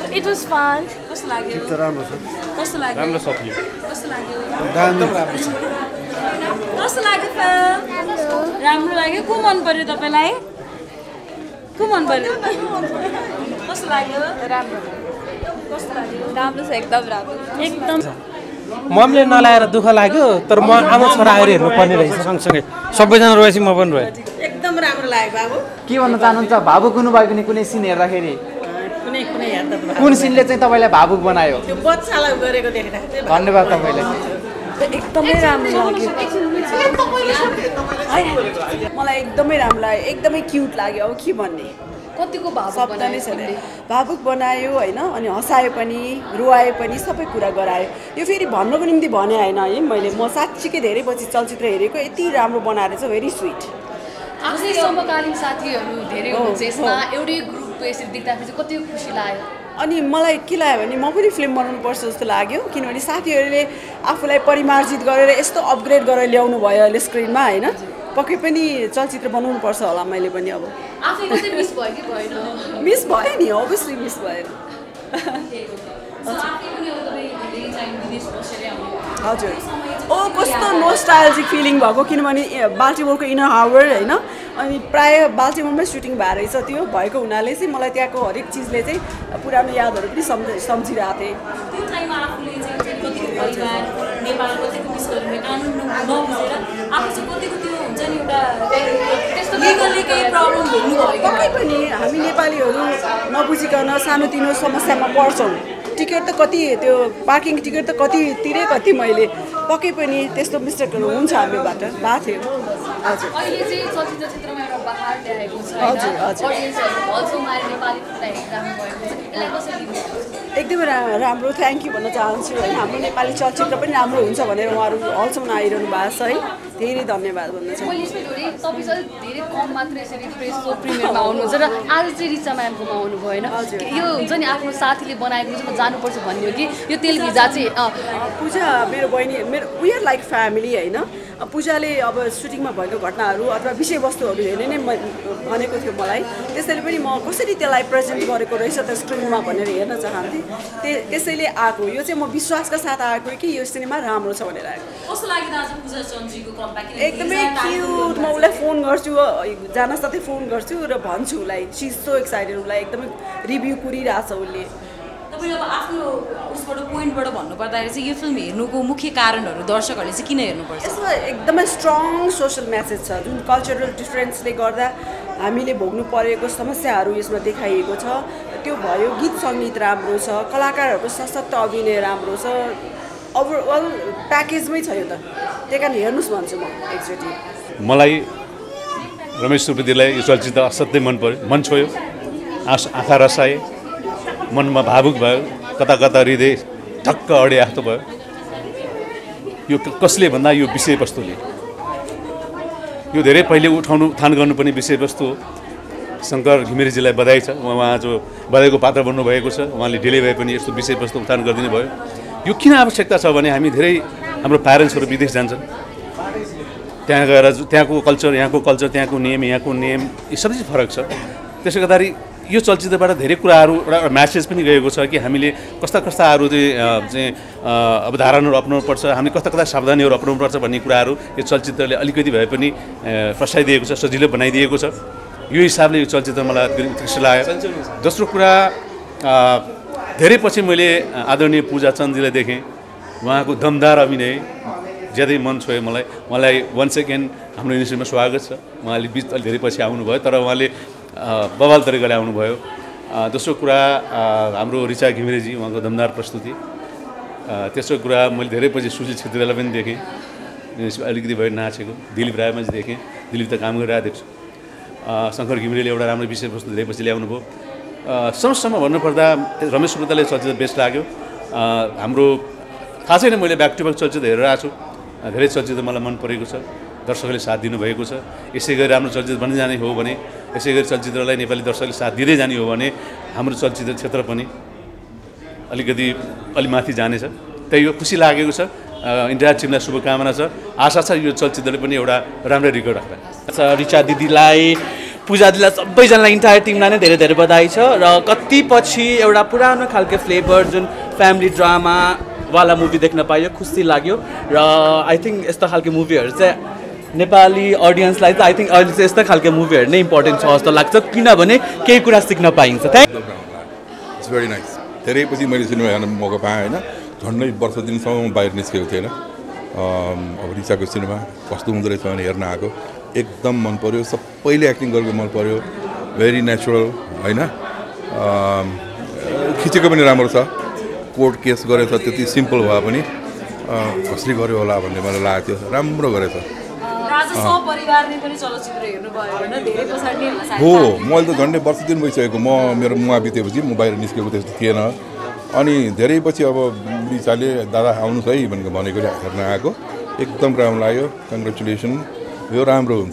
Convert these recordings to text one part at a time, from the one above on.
It was fun. कस्तो लाग्यो गीत त राम्रो छ कस्तो लाग्यो राम्रो सकियो कस्तो लाग्यो एकदम राम्रो छ कस्तो लाग्यो राम्रो लाग्यो को मन पर्यो तपाईलाई को मन पर्यो कस्तो लाग्यो राम्रो कस्तो लाग्यो राम्रो छ एकदम राम्रो एकदम मम्मीले नलाएर दुःख लाग्यो तर म आमा छोरा आएर हेर्नु पर्ने रहेछ सँगसँगै सबैजना रोएपछि म पनि रोएँ एकदम राम्रो लाग्यो बाबु के भन्न चाहनुहुन्छ भावुक हुनुभयो भने कुनै सिन हेर्दाखेरि कुनै कुनै हेर्दा त कुन सिनले चाहिँ तपाईँलाई भावुक बनायो त्यो बच्चालाई गरेको देख्दाखेरि चाहिँ धन्यवाद तपाईँलाई एकदमै राम्रो लाग्यो मलाई एकदमै राम्रो लाग्यो एकदमै क्युट लाग्यो अब के भन्ने कतिको भावुक शब्द नै छैन भावुक बनायो होइन अनि हँसायो पनि रुवायो पनि सबै कुरा गरायो यो फेरि भन्नको निम्ति भने होइन है मैले म साँच्चीकै धेरै पछि चलचित्र हेरेको यति राम्रो बनाएर चाहिँ भेरी स्विट आफ्नै समकालीन साथीहरू धेरै हुनुहुन्छ यसमा एउटै ग्रुप यसरी देख्दाखेरि चाहिँ कति खुसी लाग्यो अनि मलाई के लाग्यो भने म पनि फिल्म बनाउनु पर्छ जस्तो लाग्यो किनभने साथीहरूले आफूलाई परिमार्जित गरेर यस्तो अपग्रेड गरेर ल्याउनु भयो अहिले स्क्रिनमा होइन पक्कै पनि चलचित्र बनाउनु पर्छ होला मैले पनि अब आफै कतै मिस भयो कि भएन मिस भयो नि अभियसली मिस भएन हजुर ओ कस्तो नोस्टाल्जिक फिलिङ भएको किनभने बाल्टिमोरको इनर हार्बर होइन अनि प्रायः बाल्टिमोरमै सुटिङ भएर रहेछ त्यो भएको हुनाले चाहिँ मलाई त्यहाँको हरेक चिजले चाहिँ पुरानो यादहरू पनि सम्झिरहेको थिएँ त्यो टाइममा आफूले चाहिँ कतिको परिवार नेपाल कतिको मिस गर्नु कानुन नबुझेर आफू चाहिँ कतिको त्यो हुन्छ नि एउटा त्यस्तो लिगली केही प्रब्लम हेर्नु भयो पक्कै पनि हामी नेपालीहरू नबुझिकन सानोतिनो समस्यामा पर्छौँ टिकट त कति त्यो पार्किङ टिकट त कति तिरे कति मैले पक्कै पनि त्यस्तो मिस्टेकहरू हुन्छ हामीबाट भएको थियो हजुर अहिले चाहिँ चलचित्र क्षेत्रमा एउटा बहार ल्याएको छ हजुर, हजुर। अडियन्सहरू हलसम्म आएर नेपाली फिल्म हेरिरहनु भएको छ यसलाई कसरी लिनुहुन्छ एकदमै राम्रो थ्याङ्क यू भन्न चाहन्छु होइन हाम्रो नेपाली चलचित्र पनि राम्रो हुन्छ भनेर उहाँहरू हलसम्म आइरहनु भएको छ है धेरै धन्यवाद भन्न चाहन्छु मैले यसमा धेरै तपाईँ चाहिँ धेरै कम मात्र यसरी फ्रेस सो प्रिमियरमा आउनुहुन्छ र आज चाहिँ रिचा म्यामकोमा आउनुभयो होइन यो हुन्छ नि आफ्नो साथीले बनाएको चाहिँ म जानुपर्छ भन्ने हो कि यो तेलभिजा चाहिँ पूजा मेरो बहिनी मेरो वी आर लाइक फ्यामिली होइन पूजाले अब सुटिङमा भएको घटनाहरू अथवा विषयवस्तुहरू हेर्ने नै भनेको थियो मलाई त्यसैले पनि म कसरी त्यसलाई प्रेजेन्ट गरेको रहेछ त स्क्रिनमा भनेर हेर्न चाहन्थेँ त्यसैले आएको यो चाहिँ म विश्वासका साथ आएको कि यो सिनेमा राम्रो छ भनेर आएको कस्तो लाग्यो दाजु पूजा चन्द्रीको कमब्याक एकदमै क्युट म उसलाई फोन गर्छु जान साथै फोन गर्छु र भन्छु उसलाई सी इज सो एक्साइटेड उसलाई एकदमै रिभ्यू कुरिरहेछ उसले तपाईँ अब आफ्नो उसबाट पोइन्टबाट भन्नुपर्दाखेरि चाहिँ यो फिल्म हेर्नुको मुख्य कारणहरू दर्शकहरूले चाहिँ किन हेर्नुपर्छ यसमा एकदमै स्ट्रङ सोसल मेसेज छ जुन कल्चरल डिफरेन्सले गर्दा हामीले भोग्नु परेको समस्याहरू यसमा देखाइएको छ त्यो भयो गीत सङ्गीत राम्रो छ कलाकारहरूको सशक्त अभिनय राम्रो छ ओभरअल प्याकेजमै छ यो त त्यही कारण हेर्नुहोस् भन्छु म एकचोटि मलाई रमेश सुवेदीलाई यो चलचित्र असाध्यै मन पर्यो मन छोयो आँखा रसाए मनमा भावुक भयो कता कता हृदय ठक्क अडे जस्तो भयो यो कसले भन्दा यो विषयवस्तुले यो धेरै पहिले उत्थान गर्नुपर्ने विषयवस्तु हो शङ्कर घिमिरेजीलाई बधाई छ उहाँ जो बधाईको पात्र बन्नुभएको छ उहाँले ढिलै भए पनि यस्तो विषयवस्तु उत्थान गरिदिनु भयो यो किन आवश्यकता छ भने हामी धेरै हाम्रो प्यारेन्ट्सहरू विदेश जान्छन् त्यहाँ गएर त्यहाँको कल्चर यहाँको कल्चर त्यहाँको नियम यहाँको नियम यी सबै फरक छ त्यसले गर्दाखेरि यो चलचित्रबाट धेरै कुराहरू एउटा म्यासेज पनि गएको छ कि हामीले कस्ता कस्ताहरू चाहिँ अवधारणाहरू अपनाउनुपर्छ हामीले कस्ता कस्ता सावधानीहरू अपनाउनुपर्छ भन्ने कुराहरू यो चलचित्रले अलिकति भए पनि फर्साइदिएको छ सजिलो बनाइदिएको छ यो हिसाबले यो चलचित्र मलाई उत्कृष्ट लाग्यो दोस्रो कुरा धेरै पछि मैले आदरणीय पूजा चन्दजीलाई देखेँ उहाँको दमदार अभिनय ज्यादै मन छोयो मलाई वन्स अगेन हाम्रो युनिभर्सिटीमा स्वागत छ उहाँले बिच अलि धेरै पछि आउनुभयो तर उहाँले बवाल तरिकाले आउनुभयो दोस्रो कुरा हाम्रो रिचा घिमिरेजी उहाँको दमदार प्रस्तुति तेस्रो कुरा मैले धेरै पछि सुशील छेत्रीलाई पनि देखेँ अलिकति भयो नाचेको दिलीप रायमा चाहिँ देखेँ दिलीप त काम गरिरहेको देख्छु शङ्कर घिमिरेले एउटा राम्रो विषयवस्तु धेरै पछि ल्याउनु भयो समस्यामा भन्नुपर्दा रमेश सुवेदीलाई चलचित्र बेस्ट लाग्यो हाम्रो थाहा छैन मैले ब्याक टु ब्याक चलचित्र हेरेर आएको छु धेरै चलचित्र मलाई मन परेको छ दर्शकहरूले साथ दिनुभएको छ यसै गरी राम्रो चलचित्र बनिजाने हो भने यसै गरी चलचित्रलाई नेपाली दर्शकले साथ दिँदै जाने हो भने हाम्रो चलचित्र क्षेत्र पनि अलिकति माथि जानेछ त्यही हो खुसी लागेको छ इन्डिया टिमलाई शुभकामना छ आशा छ यो चलचित्रले पनि एउटा राम्रो रेकर्ड राख्ला रिचा दिदीलाई पूजा दिदीलाई सबैजनालाई इन्टायर टिमलाई नै धेरै धेरै बधाई छ र कति पछि एउटा पुरानो खालको फ्लेभर जुन फ्यामिली ड्रामावाला मुभी देख्न पाइयो खुसी लाग्यो र आई थिङ्क यस्तो खालको मुभीहरू चाहिँ नेपाली अडियन्सलाई चाहिँ आई थिङ्क अहिले चाहिँ यस्तो खालको मुभीहरू नै इम्पोर्टेन्ट छ जस्तो लाग्छ किनभने केही कुरा सिक्न पाइन्छ इट्स भेरी नाइस धेरै पछि मैले सिनेमा हेर्न मौका पाएँ होइन झन्डै वर्ष दिनसम्म बाहिर निस्केको थिएन अब रिचाको सिनेमा कस्तो हुँदो रहेछ भने हेर्न आएको एकदम मन पर्यो सबैले एक्टिङ गरेको मन पर्यो भेरी नेचुरल होइन खिचेको पनि राम्रो छ कोर्ट केस गरेछ त्यति सिम्पल भए पनि कसरी गर्यो होला भन्ने मलाई लागेको थियो राम्रो गरेछ हो मैले त झन्डै वर्ष दिन भइसकेको मेरो मुवा बितेपछि म बाहिर निस्केको त्यस्तो थिएन अनि धेरै पछि अब रिचाले दादा आउनुहोस् है भनेको हेर्न आएको एकदम राम्रो लाग्यो कङ्ग्रेचुलेसन यो राम्रो हुन्छ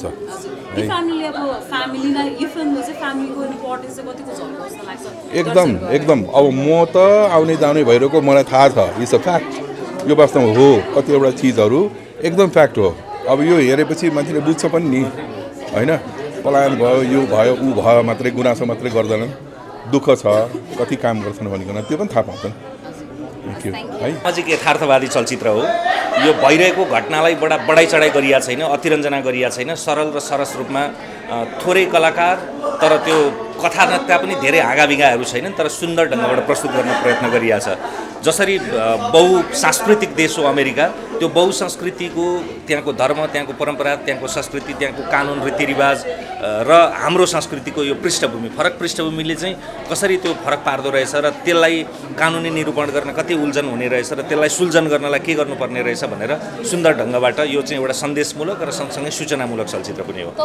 एकदम अब म त आउने जाने भइरहेको मलाई थाहा छ इट्स अ फ्याक्ट यो वास्तवमा हो कतिवटा चिजहरू एकदम फ्याक्ट हो अब यो हेरेपछि मान्छेले बुझ्छ पनि नि होइन पलायन भयो यो भयो ऊ भयो मात्रै गुनासो मात्रै गर्दैनन् दुःख छ कति काम गर्छन् भनिकन त्यो पनि थाहा पाउँछन् है नजिक यथार्थवादी चलचित्र हो यो भइरहेको घटनालाई बढाइ चढाइ गरिया छैन अतिरञ्जना गरिया छैन सरल र सरस रूपमा थोरै कलाकार तर त्यो कथानकका पनि धेरै हाँगाबिगाहरू छैनन् तर सुन्दर ढङ्गबाट प्रस्तुत गर्न प्रयत्न गरिया छ जसरी बहुसांस्कृतिक देश हो अमेरिका त्यो बहुसंस्कृतिको त्यहाँको धर्म त्यहाँको परम्परा त्यहाँको संस्कृति त्यहाँको कानुन रीतिरिवाज र हाम्रो संस्कृतिको यो पृष्ठभूमि फरक पृष्ठभूमिले चाहिँ कसरी त्यो फरक पार्दो रहेछ र त्यसलाई कानुनी निरूपण गर्न कति उल्झन हुने रहेछ र त्यसलाई सुल्झन गर्नलाई के गर्नुपर्ने रहेछ भनेर सुन्दर ढङ्गबाट यो चाहिँ एउटा सन्देशमूलक र सँगसँगै सूचनामूलक चलचित्र पनि हो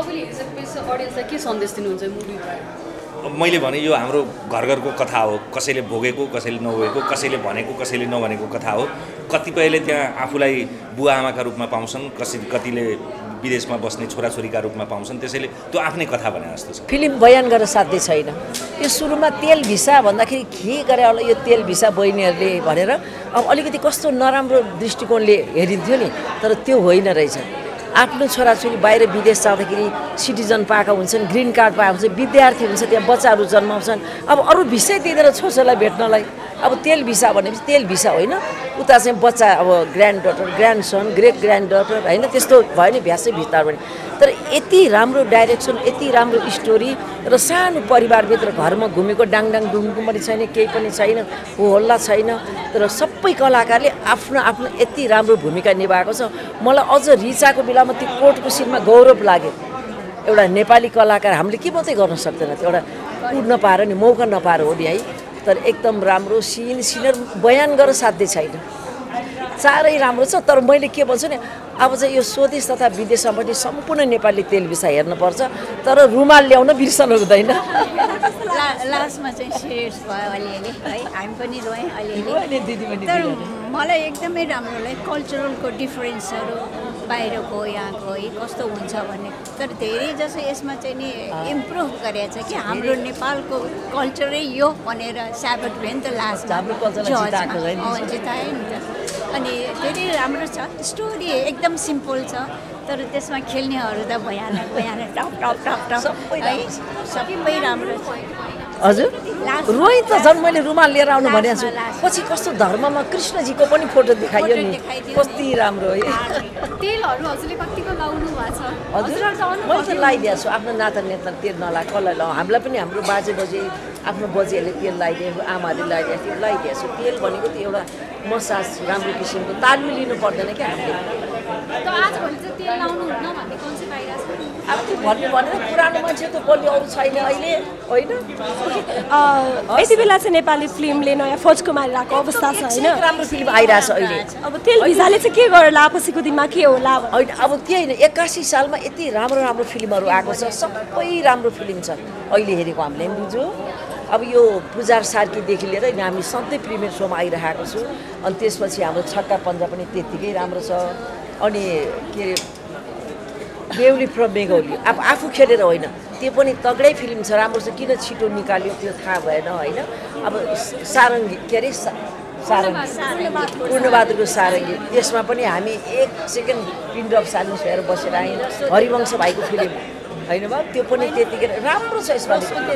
मैले भने यो हाम्रो घर घरको कथा हो कसैले भोगेको कसैले नभोगेको कसैले भनेको कसैले नभनेको कथा हो कतिपयले त्यहाँ आफूलाई बुवा आमाका रूपमा पाउँछन् कतिले विदेशमा बस्ने छोराछोरीका रूपमा पाउँछन् त्यसैले त्यो आफ्नै कथा भने जस्तो छ फिल्म बयान गर्न साध्य छैन यो सुरुमा तेल भिसा भन्दाखेरि के गरे होला यो तेल भिसा बहिनीहरूले भनेर अब अलिकति कस्तो नराम्रो दृष्टिकोणले हेरिन्थ्यो नि तर त्यो होइन रहेछ आफ्नो छोराछोरी बाहिर विदेश जाँदाखेरि सिटिजन पाएका हुन्छन् ग्रिन कार्ड पाएका हुन्छ विद्यार्थी हुन्छ त्यहाँ बच्चाहरू जन्माउँछन् अब अरू भिसै दिँदैन छोराछोरीलाई भेट्नलाई अब तेल भिसा भनेपछि तेल भिसा होइन उता चाहिँ बच्चा अब grand daughter grandson great grand daughter होइन त्यस्तो भयो नि भ्यासै भित्ताहरू भने तर यति राम्रो डाइरेक्सन यति राम्रो स्टोरी र सानो परिवारभित्र घरमा घुमेको डाङडाङ डुङडुङ पनि छैन केही पनि छैन हो हल्ला छैन तर सबै कलाकारले आफ्नो आफ्नो यति राम्रो भूमिका निभाएको छ मलाई अझ रिचाको बेलामा त्यो कोर्टको सिनमा गौरव लाग्यो एउटा नेपाली कलाकार हामीले के मात्रै गर्न सक्दैन त्यो एउटा उड्न पाएर नि मौका नपाएर हो नि है तर एकदम राम्रो सिनर बयान गर्न साध्य छैन साह्रै राम्रो छ तर मैले के भन्छु नि अब चाहिँ यो स्वदेश तथा विदेशमा पनि सम्पूर्ण नेपाली तेल भिसा हेर्नुपर्छ तर रुमाल ल्याउन बिर्सनु हुँदैन लास्टमा चाहिँ सिरियस भयो अलिअलि है हामी पनि रोयौँ अलिअलि तर मलाई एकदमै राम्रो लाग्यो कल्चरलको डिफरेन्सहरू बाहिरको यहाँको है कस्तो हुन्छ भन्ने तर धेरै जसो यसमा चाहिँ नि इम्प्रुभ गरेको छ कि हाम्रो नेपालको कल्चरै यो भनेर साबित भयो नि त लास्ट हाम्रो कल्चर जितायो नि त अनि धेरै राम्रो छ स्टोरी एकदम सिम्पल छ तर त्यसमा खेल्नेहरू त भयानक टप टप टप टप है सबै राम्रो छ हजुर रोहित त झन् मैले रुमाल लिएर आउनु भनेको छु पछि कस्तो धर्ममा कृष्णजीको पनि फोटो देखाइयो नि कति राम्रो है तेलहरू हजुरले कतिको लाउनु भएको छ हजुर मैले त लगाइदिएको छु आफ्नो नाता नेता तेल नला कसलाई लाउँ हामीलाई पनि हाम्रो बाजे बजे आफ्नो बजेहरूले तेल लगाइदिएको आमाहरूले लगाइदिएको थियो लगाइदिएको छु तेल भनेको त्यो एउटा मसाज राम्रो किसिमको तालमेल लिनु पर्दैन क्या हामीले अब त्यो भन्नु भनेर पुरानो मान्छे त बोल्ने अरू छैन अहिले होइन यति बेला चाहिँ नेपाली फिल्मले नयाँ फौज कुमारीको अवस्था छ होइन राम्रो फिल्म आइरहेछ अहिले अब तेल भिजाले चाहिँ के गर्ला पछिको दिनमा के होला होइन अब त्यही होइन 81 सालमा यति राम्रो राम्रो फिल्महरू आएको छ सबै राम्रो फिल्म छ अहिले हेरेको हामीले पनि बुझ्यौँ अब यो पुजार सार्कीदेखि लिएर हामी सधैँ प्रिमियर सोमा आइरहेको छु अनि त्यसपछि हाम्रो छक्का पन्जा पनि त्यत्तिकै राम्रो छ अनि के अरे बेहुली फ्रम बेङ्गौली अब आफू खेलेर होइन त्यो पनि तगडै फिल्म छ राम्रो छ किन छिटो निकाल्यो त्यो थाहा भएन होइन अब सारङ्गी के अरे सारङ्गी पूर्णबहादुरको सारङ्गी त्यसमा पनि हामी 1 सेकेन्ड पिन ड्रप साइलेन्स भएर बसेर आयौँ हरिवंश भाइको फिल्म होइन बा त्यो पनि त्यतिखेर राम्रो छ यसमा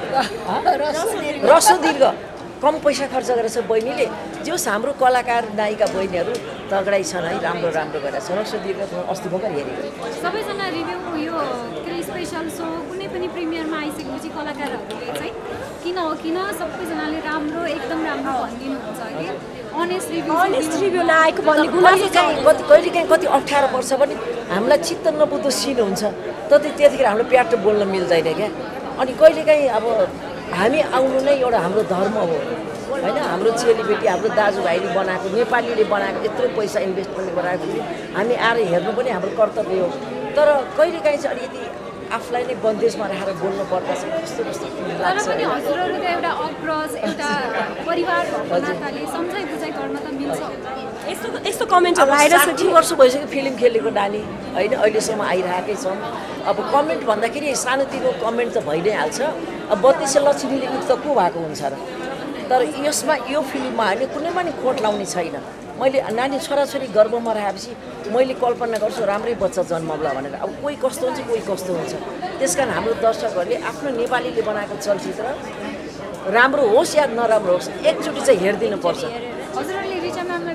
रसो दीर्घ कम पैसा खर्च गरेछ बहिनीले जस हाम्रो कलाकार नायिका बहिनीहरू तगडै छन् है राम्रो राम्रो गरेर छ रसो दीर्घ अस्ति भर्खर हेरेको सबैजना रिभ्यू यो के स्पेशल सो कुनै पनि प्रिमियरमा आइसकेपछि कलाकारहरूले चाहिँ किन सबैजनाले राम्रो एकदम राम्रो भनिदिनुहुन्छ कि अनेस्ट रिभ्यू नआएको भन्ने गुनासो छ कहिलेकाहीँ कति अप्ठ्यारो पर्छ भने हामीलाई चित्त नबुझ्दो सिन हुन्छ त्यतिखेर हाम्रो प्याट बोल्न मिल्दैन क्या अनि कहिलेकाहीँ अब हामी आउनु नै एउटा हाम्रो धर्म हो होइन हाम्रो चेलीबेटी हाम्रो दाजुभाइले बनाएको नेपालीले बनाएको यत्रो पैसा इन्भेस्टमेन्ट बनाएको हामी आएर हेर्नु पनि हाम्रो कर्तव्य हो तर कहिलेकाहीँ चाहिँ अलिकति आफूलाई नै बन्देजमा राखेर बोल्नु पर्दा चाहिँ कस्तो लाग्छ तर पनि हजुरहरूको एउटा अग्रज एउटा परिवार भएको नाताले सम्झाइ बुझाइ गर्न त मिल्छ यस्तो कमेन्टहरू आइरहेको छ 60 वर्ष भइसक्यो फिल्म खेलेको नानी होइन अहिलेसम्म आइरहेकै छौँ अब कमेन्ट भन्दाखेरि सानोतिनो कमेन्ट त भइ नै हाल्छ अब 32 लक्ष्मीले त को भएको हुन्छ र तर यसमा यो फिल्ममा हामीले कुनै पनि खोट लाउने छैन मैले नानी छोराछोरी गर्भमा राखेपछि मैले कल्पना गर्छु राम्रै बच्चा जन्माउला भनेर अब कोही कस्तो हुन्छ कोही कस्तो हुन्छ त्यसकारण हाम्रो दर्शकहरूले आफ्नो नेपालीले बनाएको चलचित्र राम्रो होस् या नराम्रो होस् एकचोटि चाहिँ हेरिदिनुपर्छ हजुरले रिचा म्यामलाई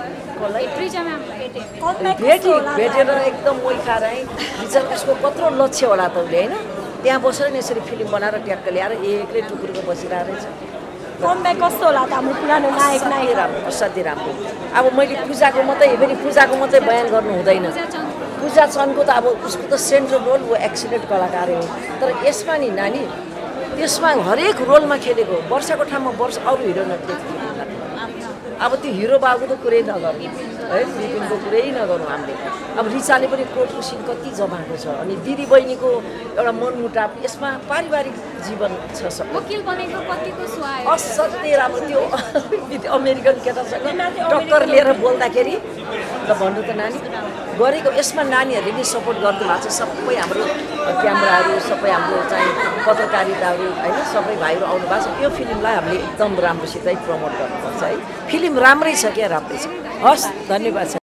भेटेर एकदम मोही खाएर रिचा उसको कत्रो लक्ष्य होला त उसले होइन त्यहाँ बसेर नि यसरी फिल्म बनाएर ट्याक्क ल्याएर एक्लै टुक्रुको बसिरहेको रहेछ कमब्याक कस्तो होला त हाम्रो पुरानो नायक राम्रो असाध्यै राम्रो अब मैले पूजाको मात्रै बयान गर्नु हुँदैन पूजा चन्दको त अब उसको त सेन्ट्रल रोल ऊ एक्सिलेन्ट कलाकारै हो तर यसमा नि नानी त्यसमा हरेक रोलमा खेलेको वर्षको ठाउँमा वर्ष अरू हिरोइनहरू देख्थ्यो अब त्यो हिरो बाबु त कुरै नगर्नु है विपिनको कुरै नगरौँ हामीले अब रिचाले पनि कोर्टको सिन कति जमाएको छ अनि दिदी बहिनीको एउटा मनमुटाव यसमा पारिवारिक जीवन छ असाध्यै राम्रो त्यो अमेरिकन केटासँग टक्कर लिएर बोल्दाखेरि ल भन्नु त नानी गरेको यसमा नानीहरूले पनि सपोर्ट गर्नु भएको छ सबै हाम्रो क्यामेराहरू सबै हाम्रो चाहिँ पत्रकारिताहरू होइन सबै भाइहरू आउनु भएको छ यो फिल्मलाई हामीले एकदम राम्रोसितै प्रमोट गर्नुपर्छ है फिल्म राम्रै छ क्या राम्रै छ हस् धन्यवाद छ